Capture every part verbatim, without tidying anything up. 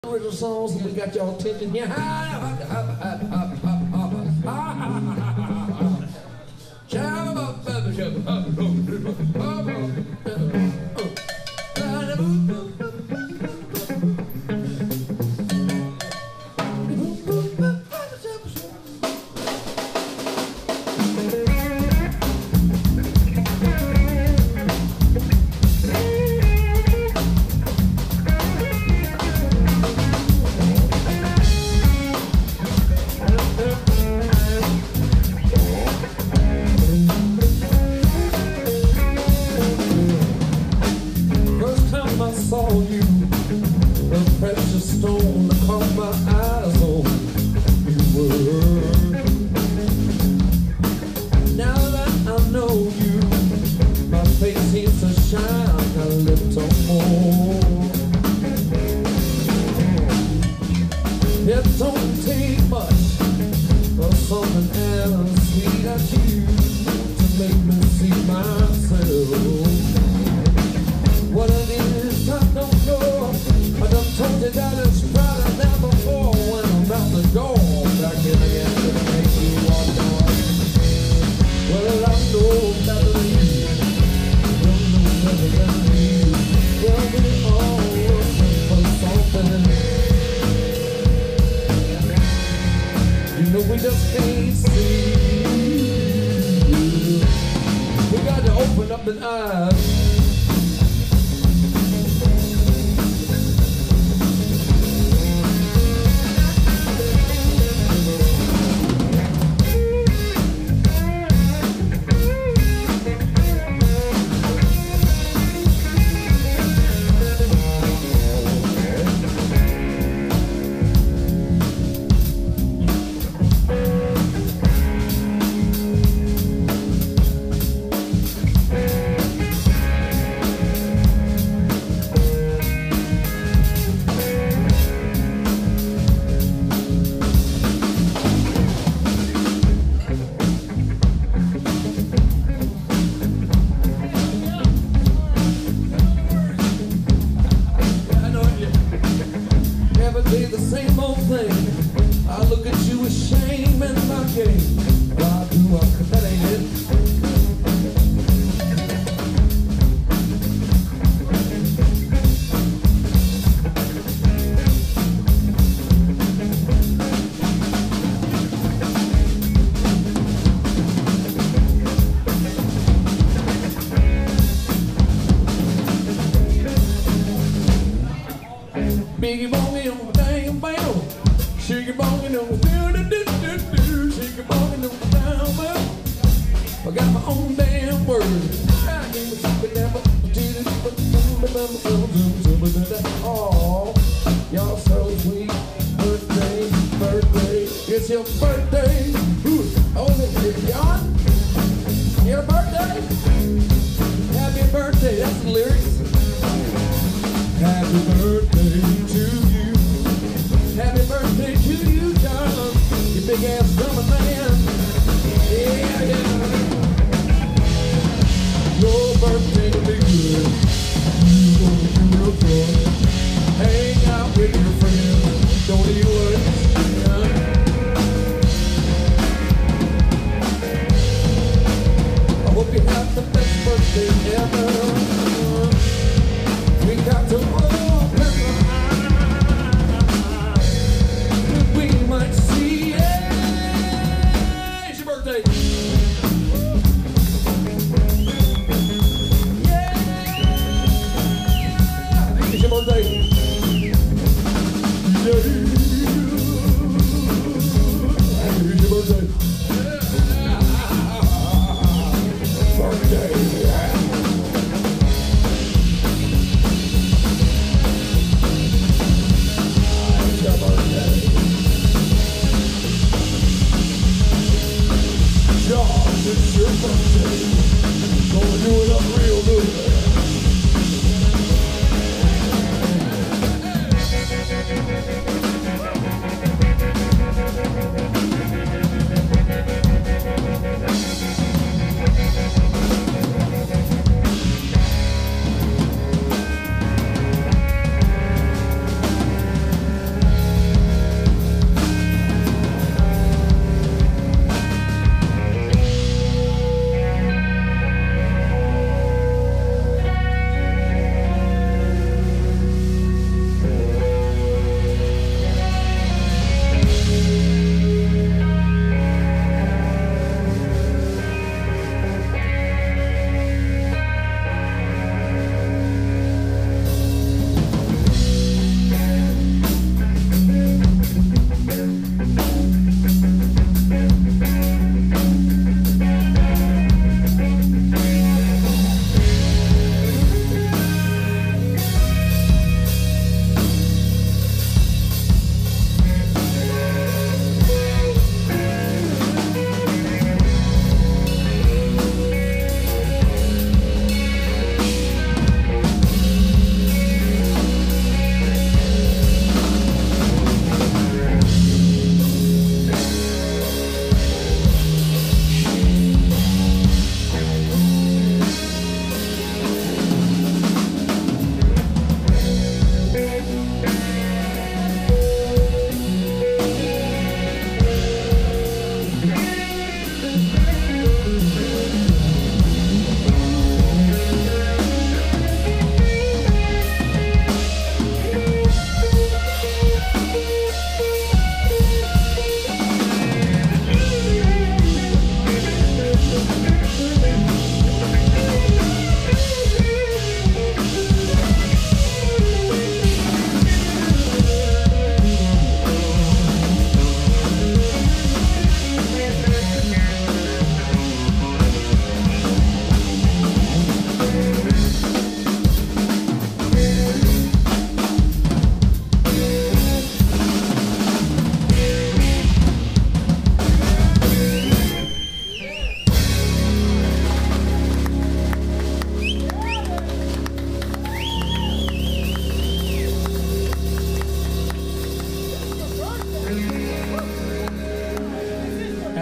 Original songs, and we got y'all attention here. Saw you, the precious stone that caught my eyes on you were. Now that I know you, my face seems to shine a little more. It don't take much for something as sweet as you to make me see myself. What it is, I don't know. I done told you that it's brighter than before. When I'm out the door, back in again to make you walk on. Well, I know better than you. Don't know better than me. Well, we all looking for something. You know we just can't see. We got to open up the eyes. The same old thing. I look at you with shame in my game. Why do I? Cause that ain't it. Biggie bongey on the dang bell, shiggy bongey on the do do do do do, shiggy bongey on the down bell. I got my own damn word. I ain't talking down, but oh, y'all so sweet. Birthday, birthday, it's your birthday. Oh, it's John. Your birthday. Happy birthday. That's the lyrics. Happy birthday to you. Happy birthday to you, John. You big ass drummer man. Yeah, yeah. Your birthday will be good. You gonna do real fun. Hang out with your friends. Don't eat lunch.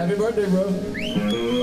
Happy birthday, bro.